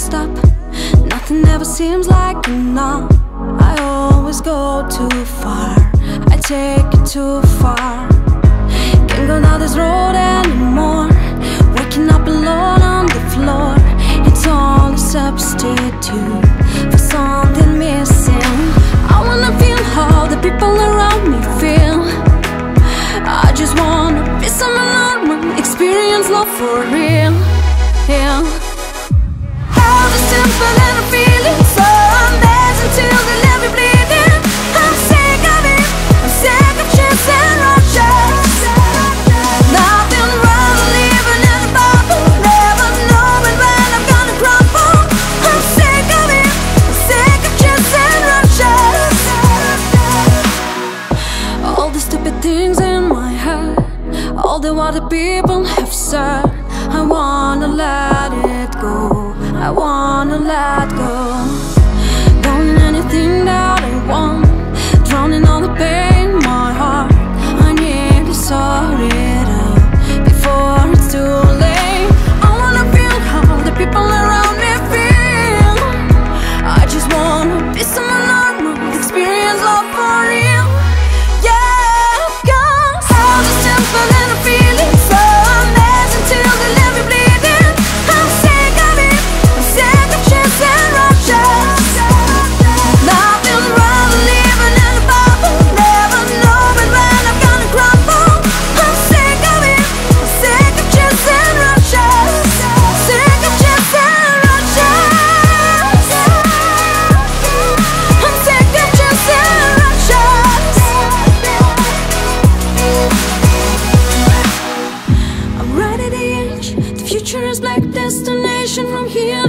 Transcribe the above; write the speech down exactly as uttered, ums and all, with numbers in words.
stop. Nothing ever seems like enough. I always go too far, I take it too far. Can't go down this road anymore. Waking up alone on the floor, it's all a substitute for something missing. I wanna feel how the people around me feel. I just wanna be some normal, experience love for real, yeah. All the simple and I'm feeling so amazing till they let me bleeding. I'm sick of it, I'm sick of chasing rushes. Nothing wrong living in a bubble, never knowing when I'm gonna crumble. I'm sick of it, I'm sick of chasing rushes. All the stupid things in my head, all the what the people have said, I wanna let it go, I wanna let go. Don't anything that I want, drowning all the pain in my heart. I need to sort it out before it's too late. I wanna feel how the people around me feel. I just wanna be someone normal, experience love for real, yeah. Cause all the simple and I'm feeling so amazing till they let me bleeding. I'm sick of it, I'm sick of chasing rushes. Nothing wrong living in a bubble, never knowing when I'm gonna crumble. I'm sick of it, I'm sick of chasing rushes. Sick of chasing rushes. I'm sick of chasing rushes. I'm right at the edge, the future is black destination from here.